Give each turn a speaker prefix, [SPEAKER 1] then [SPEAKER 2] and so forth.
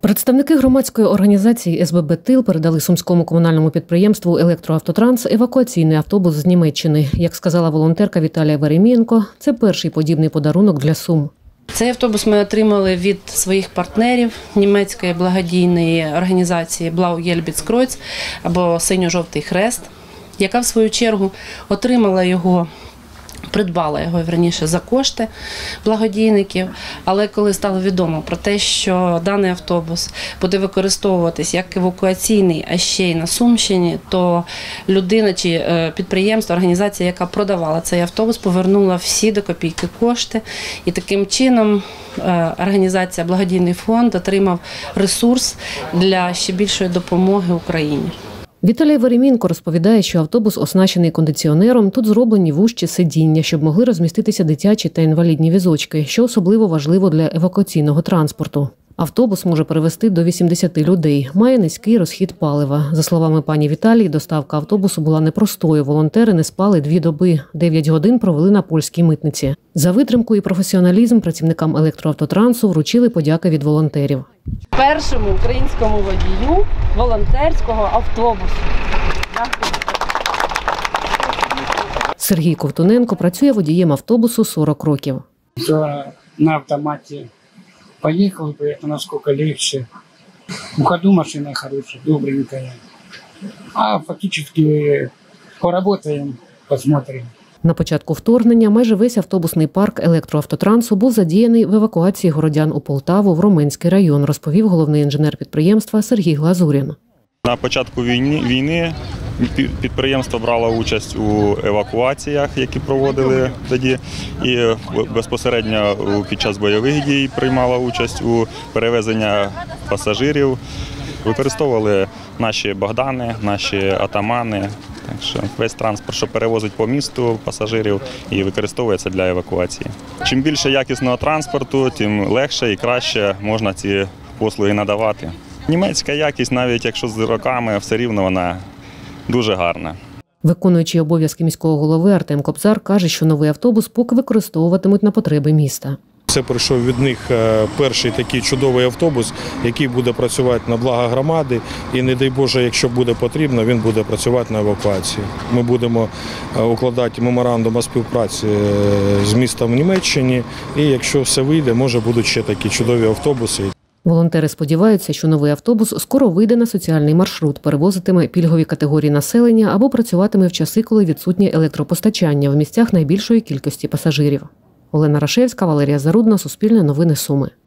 [SPEAKER 1] Представники громадської організації СББ «Тил» передали сумському комунальному підприємству «Електроавтотранс» евакуаційний автобус з Німеччини. Як сказала волонтерка Віталія Веремієнко, це перший подібний подарунок для Сум.
[SPEAKER 2] Цей автобус ми отримали від своїх партнерів німецької благодійної організації Blau Gelbes Kreuz або Синьо-жовтий хрест, яка в свою чергу отримала його, придбала його, верніше, за кошти благодійників. Але коли стало відомо про те, що даний автобус буде використовуватись як евакуаційний, а ще й на Сумщині, то людина чи підприємство, організація, яка продавала цей автобус, повернула всі до копійки кошти. І таким чином організація «Благодійний фонд» отримав ресурс для ще більшої допомоги Україні.
[SPEAKER 1] Віталій Веремієнко розповідає, що автобус оснащений кондиціонером, тут зроблені вужчі сидіння, щоб могли розміститися дитячі та інвалідні візочки, що особливо важливо для евакуаційного транспорту. Автобус може перевезти до 80 людей, має низький розхід палива. За словами пані Віталії, доставка автобусу була непростою. Волонтери не спали 2 доби, 9 годин провели на польській митниці. За витримку і професіоналізм працівникам електроавтотрансу вручили подяки від волонтерів.
[SPEAKER 2] Першому українському водію волонтерського автобусу. Дякую.
[SPEAKER 1] Сергій Ковтуненко працює водієм автобусу 40 років.
[SPEAKER 3] На автоматі поїхав, це наскільки легше. У ходу машина хороша, добренькая. А фактично поработаємо, посмотримо.
[SPEAKER 1] На початку вторгнення майже весь автобусний парк електроавтотрансу був задіяний в евакуації городян у Полтаву в Роменський район, розповів головний інженер підприємства Сергій Глазурін.
[SPEAKER 4] На початку війни підприємство брало участь у евакуаціях, які проводили тоді, і безпосередньо під час бойових дій приймало участь у перевезенні пасажирів. Використовували наші Богдани, наші атамани. Так що весь транспорт, що перевозить по місту пасажирів, і використовується для евакуації. Чим більше якісного транспорту, тим легше і краще можна ці послуги надавати. Німецька якість, навіть якщо з роками, все рівно вона дуже гарна.
[SPEAKER 1] Виконуючий обов'язки міського голови Артем Кобзар каже, що новий автобус поки використовуватимуть на потреби міста.
[SPEAKER 5] Це прийшов від них перший такий чудовий автобус, який буде працювати на благо громади. І, не дай Боже, якщо буде потрібно, він буде працювати на евакуації. Ми будемо укладати меморандум о співпраці з містом в Німеччині. І якщо все вийде, може будуть ще такі чудові автобуси.
[SPEAKER 1] Волонтери сподіваються, що новий автобус скоро вийде на соціальний маршрут, перевозитиме пільгові категорії населення або працюватиме в часи, коли відсутнє електропостачання в місцях найбільшої кількості пасажирів. Олена Рашевська, Валерія Зарудна, Суспільне новини Суми.